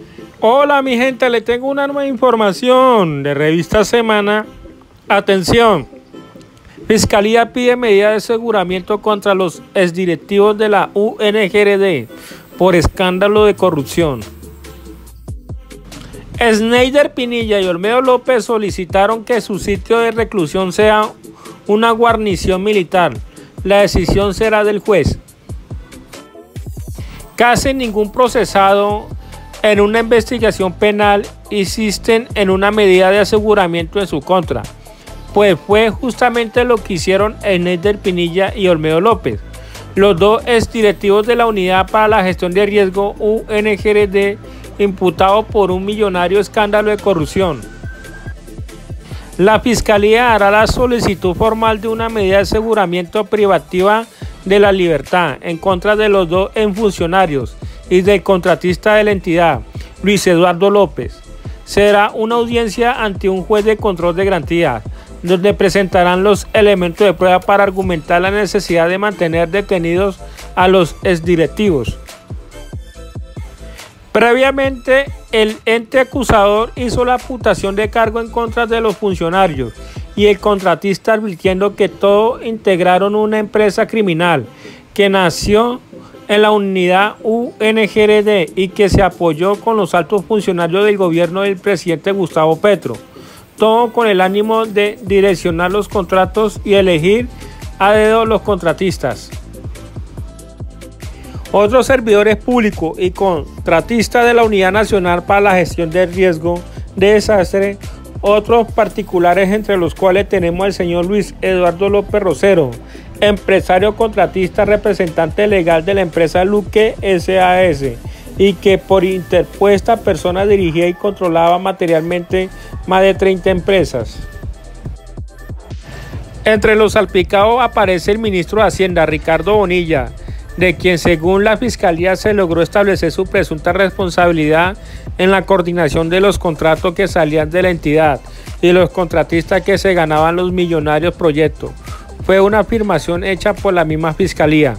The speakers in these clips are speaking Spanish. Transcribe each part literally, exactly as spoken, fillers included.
Hola mi gente, le tengo una nueva información de Revista Semana. Atención, Fiscalía pide medida de aseguramiento contra los exdirectivos de la U N G R D por escándalo de corrupción. Sneider Pinilla y Olmedo López solicitaron que su sitio de reclusión sea una guarnición militar. La decisión será del juez. Casi ningún procesado en una investigación penal insisten en una medida de aseguramiento en su contra, pues fue justamente lo que hicieron Sneider Pinilla y Olmedo López, los dos exdirectivos de la Unidad para la Gestión de Riesgo U N G R D, imputados por un millonario escándalo de corrupción. La Fiscalía hará la solicitud formal de una medida de aseguramiento privativa de la libertad en contra de los dos exfuncionarios y del contratista de la entidad, Luis Eduardo López. Será una audiencia ante un juez de control de garantías, donde presentarán los elementos de prueba para argumentar la necesidad de mantener detenidos a los exdirectivos. Previamente, el ente acusador hizo la imputación de cargo en contra de los funcionarios y el contratista, advirtiendo que todos integraron una empresa criminal que nació en la unidad U N G R D y que se apoyó con los altos funcionarios del gobierno del presidente Gustavo Petro, todo con el ánimo de direccionar los contratos y elegir a dedo los contratistas. Otros servidores públicos y contratistas de la Unidad Nacional para la Gestión de Riesgo de Desastre, otros particulares entre los cuales tenemos al señor Luis Eduardo López Rosero, empresario contratista representante legal de la empresa Luque S A S y que por interpuesta persona dirigía y controlaba materialmente más de treinta empresas. Entre los salpicados aparece el ministro de Hacienda, Ricardo Bonilla, de quien según la Fiscalía se logró establecer su presunta responsabilidad en la coordinación de los contratos que salían de la entidad y los contratistas que se ganaban los millonarios proyectos. Fue una afirmación hecha por la misma Fiscalía.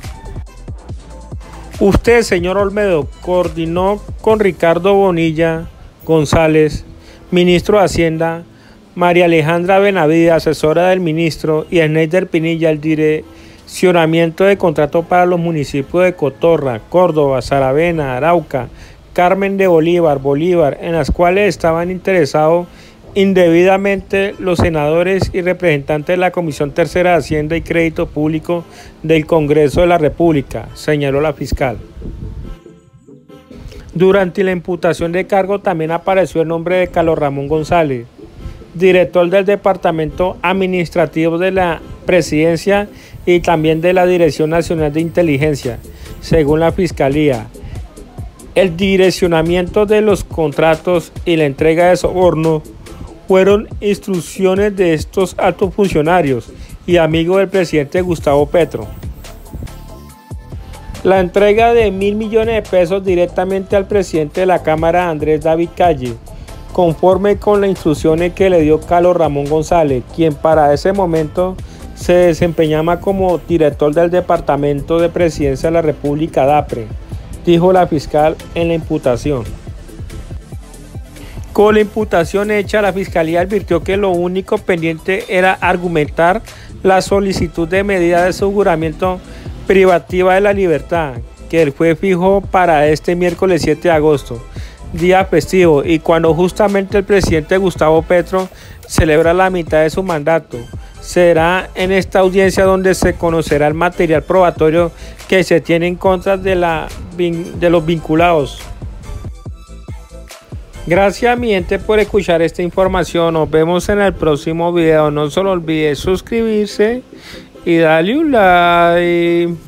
Usted, señor Olmedo, coordinó con Ricardo Bonilla González, ministro de Hacienda, María Alejandra Benavides, asesora del ministro, y Sneider Pinilla, el direccionamiento de contratos para los municipios de Cotorra, Córdoba, Saravena, Arauca, Carmen de Bolívar, Bolívar, en las cuales estaban interesados indebidamente los senadores y representantes de la Comisión Tercera de Hacienda y Crédito Público del Congreso de la República, señaló la fiscal. Durante la imputación de cargo también apareció el nombre de Carlos Ramón González, director del Departamento Administrativo de la Presidencia y también de la Dirección Nacional de Inteligencia, según la Fiscalía. El direccionamiento de los contratos y la entrega de sobornos fueron instrucciones de estos altos funcionarios y amigos del presidente Gustavo Petro. La entrega de mil millones de pesos directamente al presidente de la Cámara, Andrés David Calle, conforme con las instrucciones que le dio Carlos Ramón González, quien para ese momento se desempeñaba como director del Departamento de Presidencia de la República, DAPRE, dijo la fiscal en la imputación. Con la imputación hecha, la Fiscalía advirtió que lo único pendiente era argumentar la solicitud de medida de aseguramiento privativa de la libertad, que el juez fijó para este miércoles siete de agosto, día festivo, y cuando justamente el presidente Gustavo Petro celebra la mitad de su mandato. Será en esta audiencia donde se conocerá el material probatorio que se tiene en contra de, la, de los vinculados. Gracias mi gente por escuchar esta información. Nos vemos en el próximo video. No se olvide suscribirse y darle un like.